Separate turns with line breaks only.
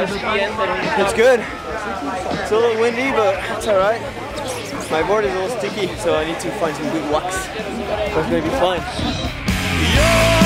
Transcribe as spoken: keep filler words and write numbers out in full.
It's good. It's a little windy, but it's alright. My board is a little sticky, so I need to find some good wax. So it's gonna be fun.